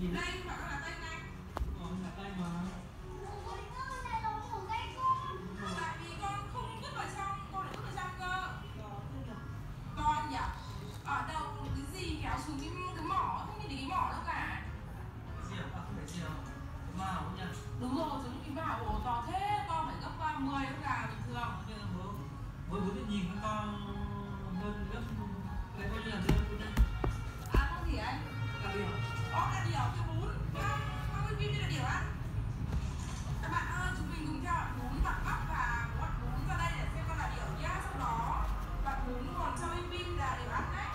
Đây mà con là Tây này. Là Tây mà. Tại vì con không vứt vào trong, con lại vứt vào trong cơ. Con nhỉ? Ở đâu cái gì kéo xuống cái mỏ, không nhìn thấy cái mỏ đâu cả. Cái gì à? Không phải gì đâu. Cái màu không nhỉ? Đúng rồi, giống như cái mỏ ồ to thế, con phải gấp 10 con gà bình thường. Thế là bố biết nhìn con to hơn gấp cái bao nhiêu lần hơn đây. À con gì anh? Là điều. Là điều cái bún. Con cái phim đây là điều ăn. Các bạn ơi, chúng mình cùng theo bạn bún, bạn bắp và bạn bún ra đây để xem con là điều nhá. Sau đó bạn bún còn cho bim bim là điều ăn đấy.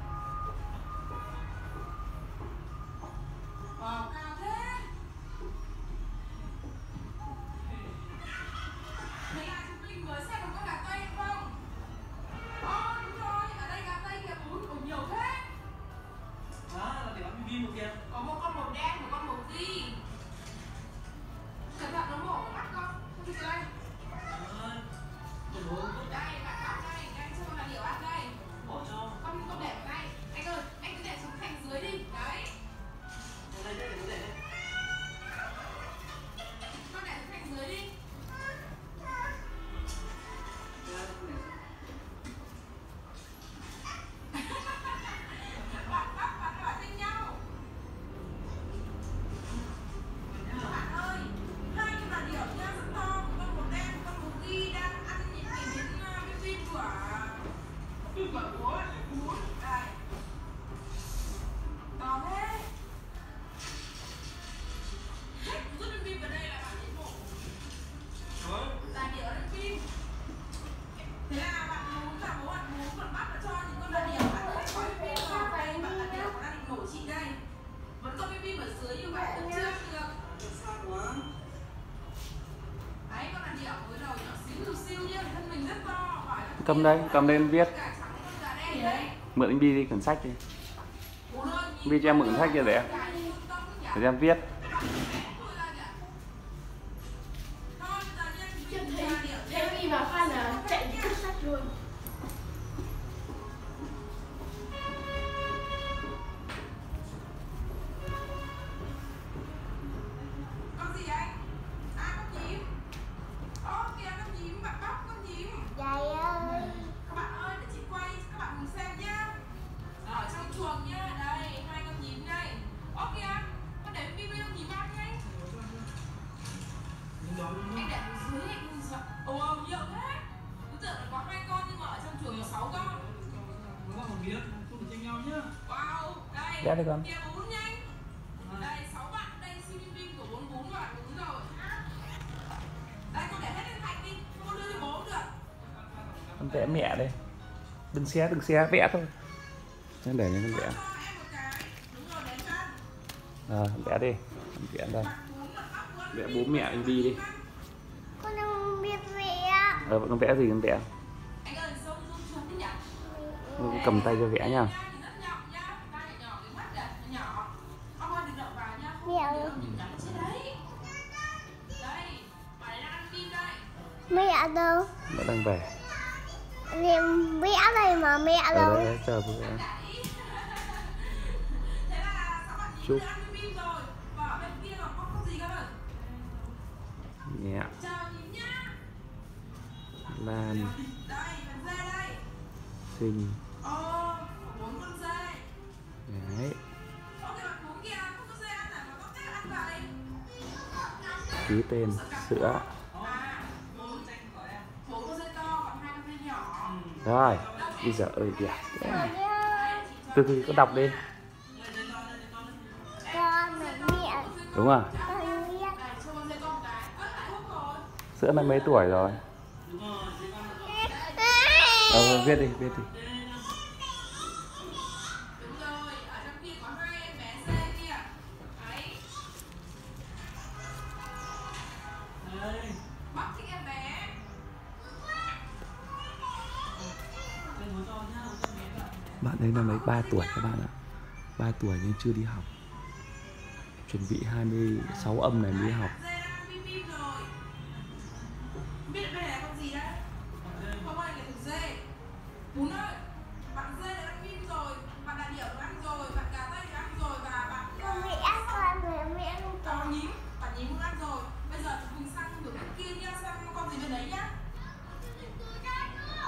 Wow, cao thế. Đây là chúng mình mới xem một con gà Tây đúng không? Đúng rồi, ở đây gà Tây kìa bún còn nhiều thế. Đó là điều ăn bim một kìa. Có một con màu đen, một con màu ghi. Cẩn thận nó mổ vào mắt con. Không biết đây. Đây, bạn bóc đây, đây cho con là điều ăn đây. Bỏ cho. Con để vào đây. Anh ơi, anh cứ để xuống thành dưới đi. Đấy. Đây, để đây. Con để xuống thành dưới đi. Bạn bóc và các bạn tranh nhau. Các bạn ơi, hai con là điều nha, rất to. Một con màu đen, một con màu ghi đang ăn những cái miếng bim của bố ấy, bún. Đây. To thế. Hết rút bim bim vào đây là bạn đến mổ. Là điều ăn bim. Thế là bạn bún và bố bạn bún còn bắt vào cho những con là điều ăn hết có bim bim rồi. Đây, bạn là điều đang định mổ chị đây. Vẫn có bim bim ở dưới như vậy được chưa? Được. Xa quá. Đấy, con là điều với đầu nhỏ xíu nhá, thân mình rất to. Cầm đây, cầm lên viết. Đấy. Mượn anh Bi đi, quyển sách đi. Bi cho em mượn sách kia để em viết. Thế khi mà Phan là chạy đi cất sách luôn. Con gì anh? Con nhím. Kìa con nhím, bạn bóc con nhím. Yay ơi. Các bạn ơi, để chị quay cho các bạn cùng xem nhá. Ở trong chuồng nhá, đây, hai con nhím đây. Kìa, con để bim bim con nhím ăn nhanh. Anh để dưới anh nhìn sợ. Nhiều thế. Cứ tưởng là có 2 con nhưng mà ở trong chuồng có 6 con. Nó là một miếng, không được tranh nhau nhá. Wow, đây. Vẽ đi con. Kìa bún nhanh. Đây, 6 bạn, đây siêu bim bim của 4 bún và bạn bún rồi. Đây, con để hết lên thành đi, con đưa cho bố cũng được. Con vẽ mẹ đây. Đừng xe, vẽ thôi. Nên để lên con vẽ. Cho em một cái. Đúng rồi, để chân. Vẽ đi. Con vẽ đây. Vẽ bố mẹ anh Bi đi. Con đang biết vẽ. Con vẽ gì con vẽ? Anh ơi, zoom xuống đi nhỉ? Con cầm tay cho vẽ nha. Mẹ đâu? Mẹ đang về. Em vẽ đây mà mẹ đâu? Đấy, chờ bố vẽ. Chúc. Nhẹ. Lan. Xinh. Đấy. Ký tên, sữa. Rồi, bây giờ ơi kìa. Từ từ con đọc đi. Con mẹ. Đúng à? Con biết. Sữa năm mấy tuổi rồi? Viết đi. Bạn ấy năm ấy 3 tuổi các bạn ạ. 3 tuổi nhưng chưa đi học. Chuẩn bị 26 âm này mới đi học. Bún ơi, bạn dê đã ăn bim rồi, bạn là điểu đã ăn rồi, bạn gà tây đã ăn rồi và bạn Con vẽ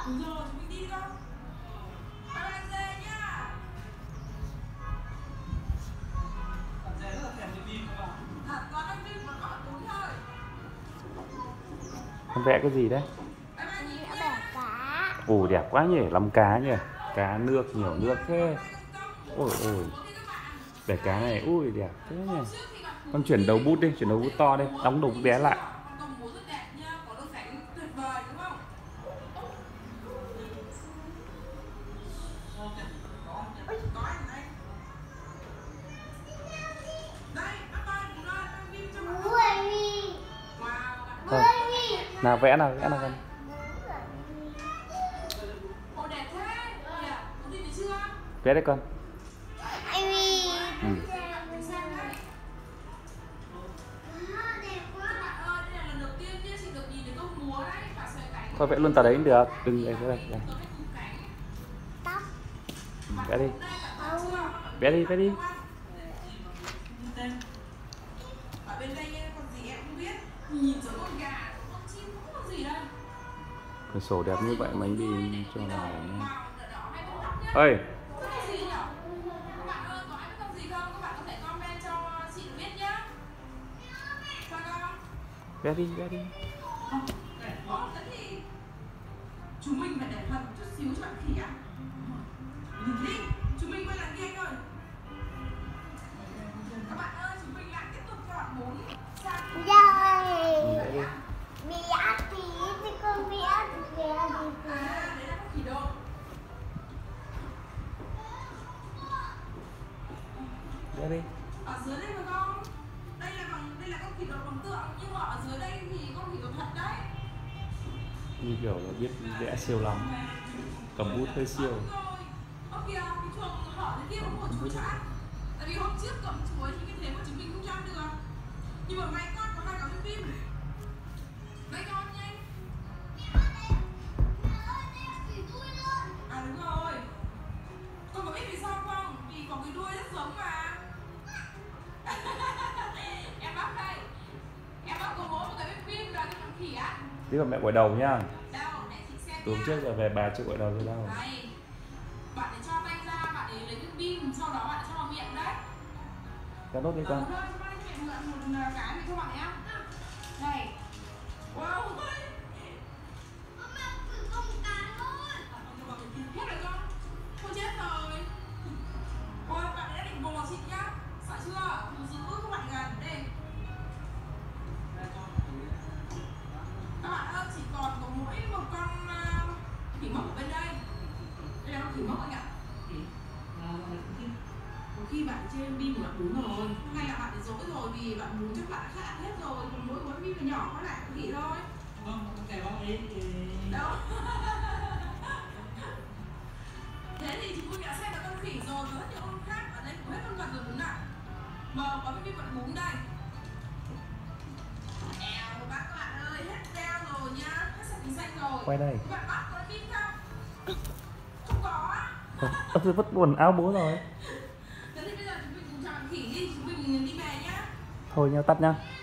Đúng rồi, chúng mình đi không? Bye bye dê nhá. Bạn dê rất là thèm cái bim các bạn. Thật, con ăn bim còn có túi thôi. Con vẽ cái gì đấy? Bye bye nhỉ. Bẻ cá. Ồ đẹp quá nhỉ, lắm cá nhỉ. Cá nước, nhiều nước thế. Ôi ôi. Bẻ cá này, ui đẹp thế nhỉ. Con chuyển đầu bút đi, chuyển đầu bút to đi, đóng đầu bút bé lại. Con bố rất đẹp nha, có đôi cánh tuyệt vời đúng không? Có anh đây. Đây, bye bye cùng ơi, ăn bim cho mọi người. Bưởi mi. Wow, bạn Thôi, Bưởi mi. nào vẽ nào con. Ồ đẹp thế. Kìa, có gì thì chưa? Vẽ đấy con. Ai mi. Ừ. Mình xem đây. Đẹp quá. Các bạn ơi, đây là lần đầu tiên nha, chị được nhìn thấy công múa đấy, và xoay cánh. Thôi vẽ luôn tờ đấy cũng được, đừng đây đây. Tôi biết cùng cánh. Tóc. Vẽ đi, Đây, bạn thấy chưa? vẽ đi, vẽ đi. Ở bên đây nha, con gì em không biết. Nhìn giống con gà, con chim cũng có gì đây. Cửa sổ đẹp như vậy mà anh đi cho nào nha. Màu đỏ hay con tóc nhá. Ơi, Cái gì nhỉ? Các bạn ơi, có ai biết con gì không? Các bạn có thể comment cho chị được biết nhá. Sao con? vẽ đi, vẽ đi. Ồ, thế thì chúng mình phải để phần chút xíu cho bạn khỉ ạ. Nhìn đi, chúng mình quay lại kia anh ơi. Các bạn ơi, chúng mình lại tiếp tục cho bạn 4 sang Rồi. Vẽ đi. Bị ác tí thì con bị ác tí. đấy là con khỉ đột. Vẽ đi. Ở dưới đây phải không? Đây là con khỉ đột bằng tượng, nhưng mà ở dưới đây thì con khỉ đột thật đấy. Như kiểu là biết vẽ siêu lắm. Cầm bút hơi siêu. Ơ kìa, cái chuồng hở thế kia có một chuối cho ăn. Tại vì hôm trước cầm chuối thì cái thế mà chúng mình không cho ăn được. Nhưng mà may con có hai cái phim. Đây con nhanh. À đúng rồi. Con có biết vì sao không? Vì có cái đuôi rất giống mà. Em bắt đây. Em bắt có bố một cái phim là cái con khỉ á. Tí vào mẹ gội đầu nhá. Đâu, để chị xem Tối nha. trước rồi về bà chưa gội đầu rồi đâu. Đây. Bạn ấy cho tay ra, bạn ấy lấy cái pin, sau đó bạn cho vào miệng đấy. Cho nốt đi con. Thôi, cho bạn ấy mượn một cái để cho bạn ấy ăn. Này. Wow. Hết rồi con. Thôi chết rồi. Ôi, bạn ấy đã định bồ chị nhá. Sợ chưa? Thú dữ các bạn gần đây. Các bạn ơi, chỉ còn có mỗi một con khỉ mốc ở bên đây. Đây là con khỉ mốc anh ạ. Có khi bạn trên pin của bạn bún rồi, hay là bạn ấy dỗi rồi vì bạn bún chắc bạn đã ăn hết rồi, còn mỗi gói pin nhỏ có lại khỉ thôi. Vâng, cái bác ấy thì... Đâu. Thế thì chúng tôi đã xem được con khỉ rồi và rất nhiều con khác ở đây cũng hết con vật rồi bún ạ. Mà có pin bạn bún đây. Eo bác các bạn ơi, hết đeo rồi nhá, hết sạch tính xanh rồi. Quay đây. Các bạn bắt có pin không? Không có á. Ơ, vứt quần áo bố rồi. Thế thì bây giờ chúng mình cùng chào bạn khỉ đi, chúng mình đi về nhá. Thôi nhau tắt nhá.